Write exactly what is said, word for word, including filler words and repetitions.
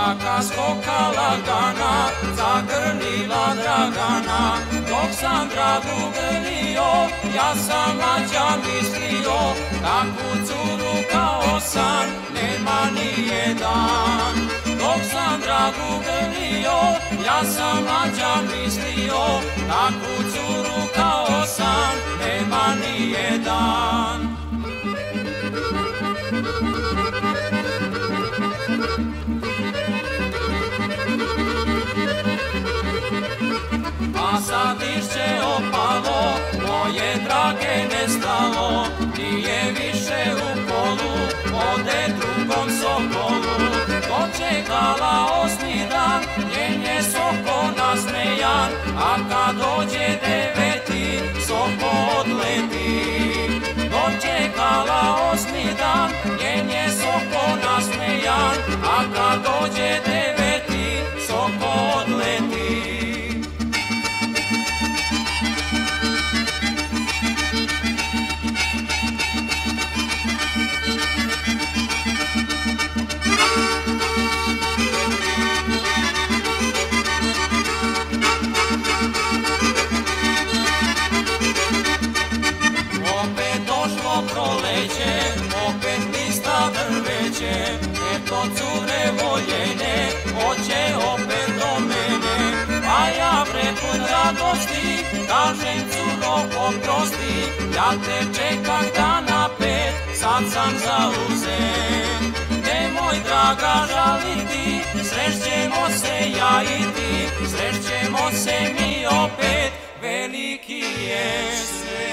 dečaka skokala dana, zagrlila Dragana. Dok sam Dragu grlio, ja sam mlađa mislio, takvu curu kao sam nema nijedan. Dok sam Dragu grlio, ja sam mlađa mislio, takvu curu kao sam nema nijedan. A sad lišće opalo, moje Drage nestalo, nije više u polu, ode drugom sokolu. Dočekala osmi dan, njen je soko nasmejan, a kad dođe deveti, soko odleti. Dočekala osmi dan, njen je soko nasmejan, a kad dođe deveti, soko odleti. Proleće, opet lista drveće, eto cure voljene, hoće opet do mene. A ja prepun radosti, kažem curo oprosti, ja te čekam dana pet, sad sam zauzet. Nemoj Draga žaliti, srećemo se ja i ti, srećemo se mi opet, veliki je svet.